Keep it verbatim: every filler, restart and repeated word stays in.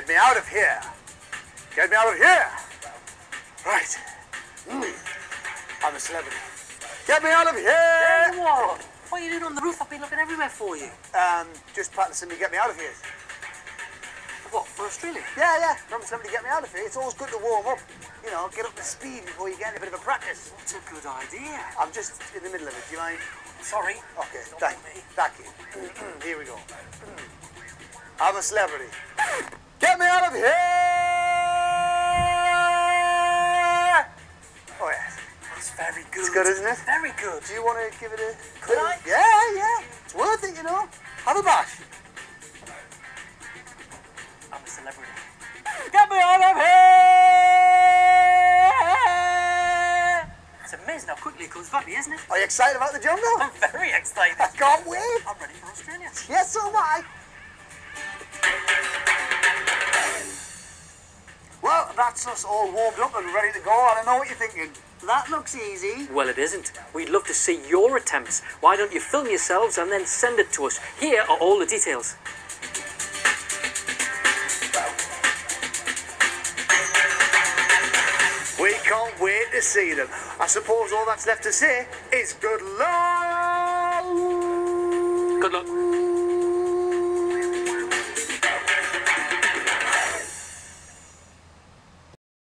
Get me out of here. Get me out of here. Right. Mm. I'm a celebrity. Get me out of here. There you are. What are you doing on the roof? I've been looking everywhere for you. Um, just practicing to get me out of here. What, for Australia? Yeah, yeah. From somebody to get me out of here. It's always good to warm up. You know, get up to speed before you get a bit of a practice. That's a good idea. I'm just in the middle of it. Do you mind? Sorry. Okay, Don't thank want you. me. Thank you. Here we go. I'm a celebrity. Get me out of here! Oh, yes. That's very good. It's good, isn't it? Very good. Do you want to give it a... Could I? Yeah, yeah. It's worth it, you know. Have a bash. I'm a celebrity. Get me out of here! It's amazing how quickly it comes back, isn't it? Are you excited about the jungle? I'm very excited. I can't wait. I'm ready for Australia. Yes, so am I. Well, that's us all warmed up and ready to go. I don't know what you're thinking. That looks easy. Well, it isn't. We'd love to see your attempts. Why don't you film yourselves and then send it to us? Here are all the details. We can't wait to see them. I suppose all that's left to say is good luck. Good luck.